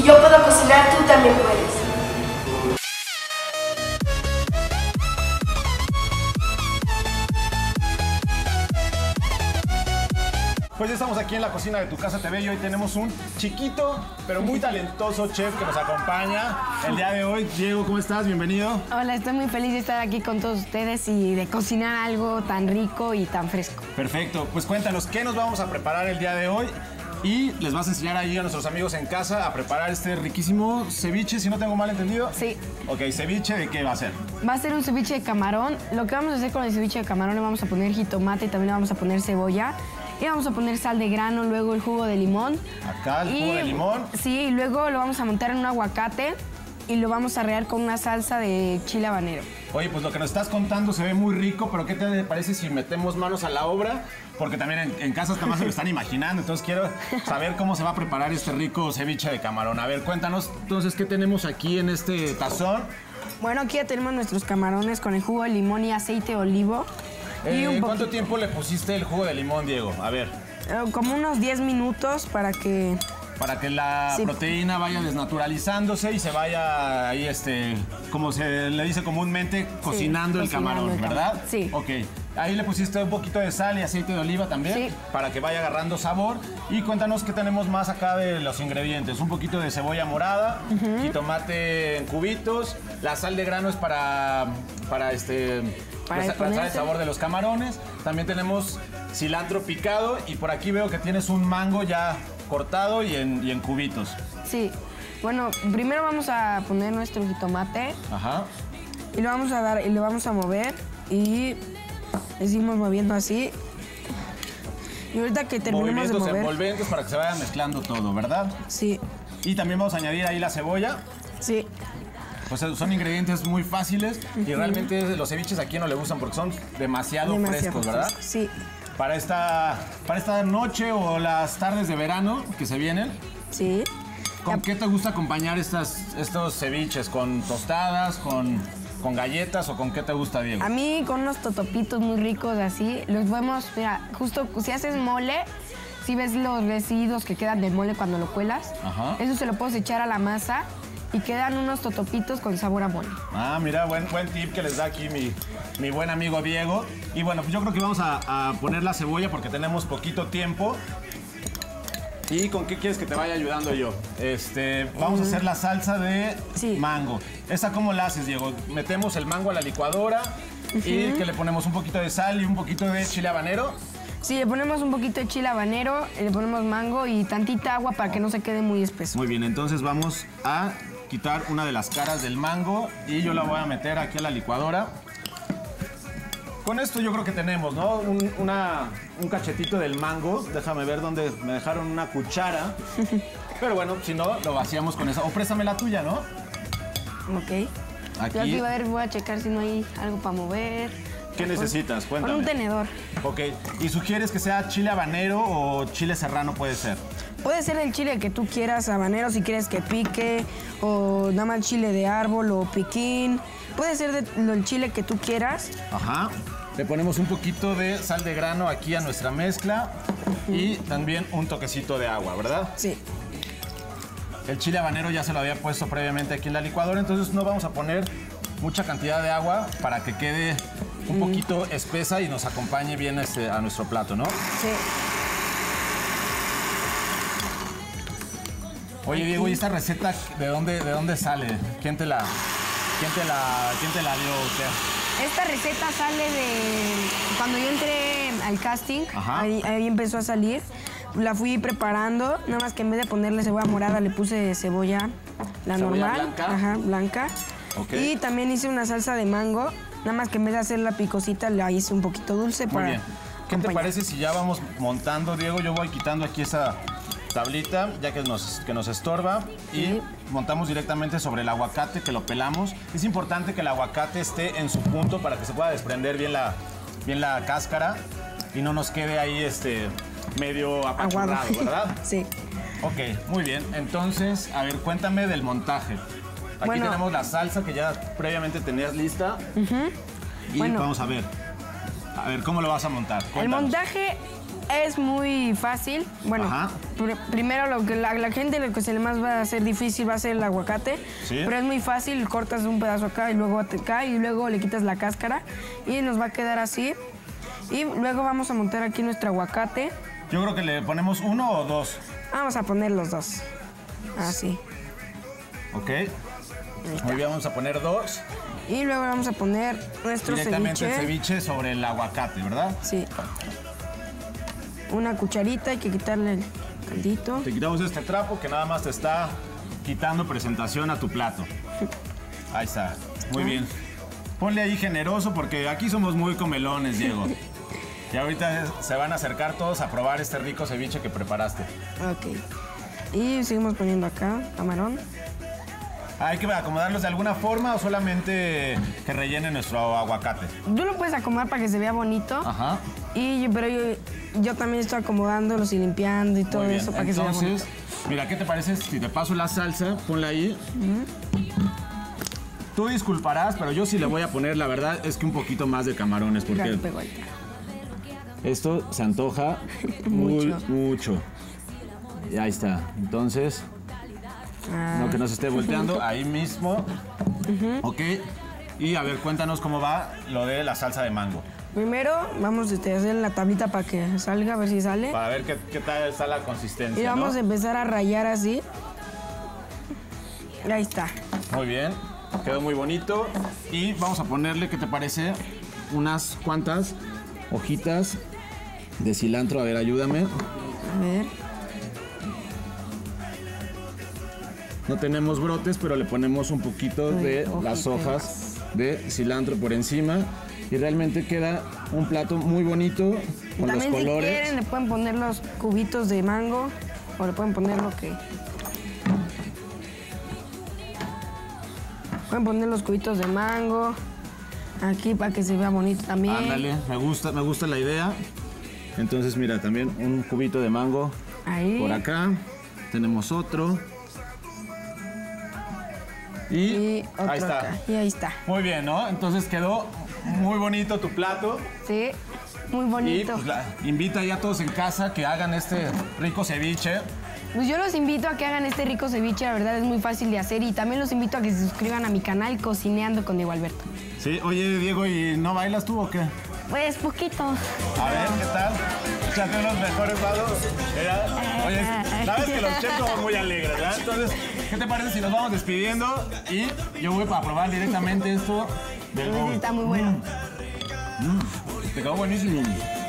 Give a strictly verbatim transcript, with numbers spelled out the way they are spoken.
Si yo puedo cocinar, tú también puedes. Pues ya estamos aquí en la cocina de Tu Casa T V y hoy tenemos un chiquito, pero muy talentoso chef que nos acompaña el día de hoy. Diego, ¿cómo estás? Bienvenido. Hola, estoy muy feliz de estar aquí con todos ustedes y de cocinar algo tan rico y tan fresco. Perfecto, pues cuéntanos, ¿qué nos vamos a preparar el día de hoy? Y les vas a enseñar ahí a nuestros amigos en casa a preparar este riquísimo ceviche, si no tengo mal entendido. Sí. Ok, ceviche, ¿de qué va a ser? Va a ser un ceviche de camarón. Lo que vamos a hacer con el ceviche de camarón, le vamos a poner jitomate y también le vamos a poner cebolla. Y vamos a poner sal de grano, luego el jugo de limón. Acá el y, jugo de limón. Sí, y luego lo vamos a montar en un aguacate y lo vamos a regar con una salsa de chile habanero. Oye, pues lo que nos estás contando se ve muy rico, pero ¿qué te parece si metemos manos a la obra? Porque también en, en casa hasta más se lo están imaginando, entonces quiero saber cómo se va a preparar este rico ceviche de camarón. A ver, cuéntanos entonces qué tenemos aquí en este tazón. Bueno, aquí ya tenemos nuestros camarones con el jugo de limón y aceite de olivo. Eh, y un ¿Cuánto tiempo le pusiste el jugo de limón, Diego? A ver. Eh, como unos diez minutos para que... Para que la sí. proteína vaya desnaturalizándose y se vaya ahí, este, como se le dice comúnmente, cocinando sí, el camarón, el ¿verdad? Camarón. Sí. Ok. Ahí le pusiste un poquito de sal y aceite de oliva también, sí. para que vaya agarrando sabor. Y cuéntanos qué tenemos más acá de los ingredientes. Un poquito de cebolla morada, uh-huh. jitomate en cubitos, la sal de grano es para, para este... para tratar el sabor de los camarones. También tenemos cilantro picado y por aquí veo que tienes un mango ya cortado y en, y en cubitos. Sí. Bueno, primero vamos a poner nuestro jitomate. Ajá. Y lo vamos a dar y lo vamos a mover y le seguimos moviendo así. Y ahorita que terminemos de mover... envolventes para que se vaya mezclando todo, ¿verdad? Sí. Y también vamos a añadir ahí la cebolla. Sí. Pues son ingredientes muy fáciles uh-huh. y realmente los ceviches aquí no le gustan porque son demasiado, demasiado frescos, ¿verdad? Frescos. Sí. Para esta, para esta noche o las tardes de verano que se vienen. Sí. ¿Con ya. qué te gusta acompañar estas, estos ceviches? ¿Con tostadas, con, con galletas o con qué te gusta, Diego? A mí con unos totopitos muy ricos así. Los vemos, mira, justo si haces mole, si ves los residuos que quedan del mole cuando lo cuelas, ajá. eso se lo puedes echar a la masa. Y quedan unos totopitos con sabor a mole. Ah, mira, buen, buen tip que les da aquí mi, mi buen amigo Diego. Y bueno, pues yo creo que vamos a, a poner la cebolla porque tenemos poquito tiempo. ¿Y con qué quieres que te vaya ayudando yo? Este, vamos mm. a hacer la salsa de sí. mango. ¿Esa cómo la haces, Diego? Metemos el mango a la licuadora uh-huh. y que le ponemos un poquito de sal y un poquito de chile habanero. Sí, le ponemos un poquito de chile habanero, le ponemos mango y tantita agua para que no se quede muy espeso. Muy bien, entonces vamos a quitar una de las caras del mango y yo la voy a meter aquí a la licuadora. Con esto yo creo que tenemos, ¿no? Un, una, un cachetito del mango. Déjame ver dónde me dejaron una cuchara. Pero bueno, si no, lo vaciamos con esa. O préstame la tuya, ¿no? Ok. Aquí. Yo aquí voy a, ver, voy a checar si no hay algo para mover. ¿Qué necesitas? Cuéntame. Con un tenedor. Ok. ¿Y sugieres que sea chile habanero o chile serrano puede ser? Puede ser el chile que tú quieras, habanero, si quieres que pique, o nada más chile de árbol o piquín. Puede ser de, el chile que tú quieras. Ajá. Le ponemos un poquito de sal de grano aquí a nuestra mezcla uh-huh. y también un toquecito de agua, ¿verdad? Sí. El chile habanero ya se lo había puesto previamente aquí en la licuadora, entonces no vamos a poner mucha cantidad de agua para que quede un poquito espesa y nos acompañe bien este, a nuestro plato, ¿no? Sí. Oye, Diego, ¿y esta receta de dónde, de dónde sale? ¿Quién te la, quién te la, quién te la dio? ¿Qué? Esta receta sale de cuando yo entré al casting, ahí, ahí empezó a salir. La fui preparando, nada más que en vez de ponerle cebolla morada le puse cebolla, la ¿Cebolla normal, blanca? Ajá, blanca. Okay. Y también hice una salsa de mango, nada más que en vez de hacer la picosita la hice un poquito dulce. Muy para bien. ¿Qué acompañar. te parece si ya vamos montando, Diego? Yo voy quitando aquí esa tablita, ya que nos, que nos estorba, y sí. montamos directamente sobre el aguacate, que lo pelamos. Es importante que el aguacate esté en su punto para que se pueda desprender bien la, bien la cáscara y no nos quede ahí este, medio apachurrado, ¿verdad? Sí. Ok, muy bien. Entonces, a ver, cuéntame del montaje. Aquí bueno, tenemos la salsa que ya previamente tenías lista. Uh-huh. Y bueno, vamos a ver. A ver, ¿cómo lo vas a montar? Cuéntanos. El montaje es muy fácil. Bueno, pr primero lo que la, la gente lo que se le más va a hacer difícil va a ser el aguacate. ¿Sí? Pero es muy fácil, cortas un pedazo acá y luego acá y luego le quitas la cáscara y nos va a quedar así. Y luego vamos a montar aquí nuestro aguacate. Yo creo que le ponemos uno o dos. Vamos a poner los dos. Así. Ok. Muy bien, vamos a poner dos. Y luego vamos a poner nuestro Directamente ceviche. el ceviche sobre el aguacate, ¿verdad? Sí. Una cucharita, hay que quitarle el caldito. Te quitamos este trapo que nada más te está quitando presentación a tu plato. Ahí está. Muy bien. Ponle ahí generoso porque aquí somos muy comelones, Diego. Y ahorita se van a acercar todos a probar este rico ceviche que preparaste. Ok. Y seguimos poniendo acá camarón. ¿Hay que acomodarlos de alguna forma o solamente que rellene nuestro aguacate? Tú lo puedes acomodar para que se vea bonito. Ajá. Y, pero yo, yo también estoy acomodándolos y limpiando y todo eso para Entonces, que se vea bonito. Mira, ¿qué te parece si te paso la salsa? Ponla ahí. Uh-huh. Tú disculparás, pero yo sí le voy a poner, la verdad, es que un poquito más de camarones porque esto se antoja muy, mucho. mucho. Y ahí está. Entonces... Ah. No que nos esté volteando, ahí mismo. Uh-huh. Ok. Y a ver, cuéntanos cómo va lo de la salsa de mango. Primero vamos a hacer la tablita para que salga, a ver si sale. Para ver qué, qué tal está la consistencia. Y vamos ¿no? a empezar a rallar así. Y ahí está. Muy bien. Quedó muy bonito. Y vamos a ponerle, ¿qué te parece? Unas cuantas hojitas de cilantro. A ver, ayúdame. A ver. No tenemos brotes, pero le ponemos un poquito de Uy, las hojas de cilantro por encima y realmente queda un plato muy bonito con También los colores. Si quieren le pueden poner los cubitos de mango o le pueden poner lo que... Pueden poner los cubitos de mango aquí para que se vea bonito también. Ándale, me gusta, me gusta la idea. Entonces mira, también un cubito de mango ahí. Por acá. Tenemos otro. Y, y ahí está. Acá. Y ahí está. Muy bien, ¿no? Entonces quedó muy bonito tu plato. Sí, muy bonito. Y pues, la, invita ya a todos en casa que hagan este rico ceviche. Pues yo los invito a que hagan este rico ceviche, la verdad es muy fácil de hacer. Y también los invito a que se suscriban a mi canal Cocineando con Diego Alberto. Sí, oye Diego, ¿y no bailas tú o qué? Pues poquito. A ver, ¿qué tal? Échate unos mejores palos. Oye, sabes que los chefs son muy alegres, ¿verdad? Entonces, ¿qué te parece si nos vamos despidiendo? Y yo voy para probar directamente esto del Sí, está muy bueno. Mm. Mm. Te quedó buenísimo.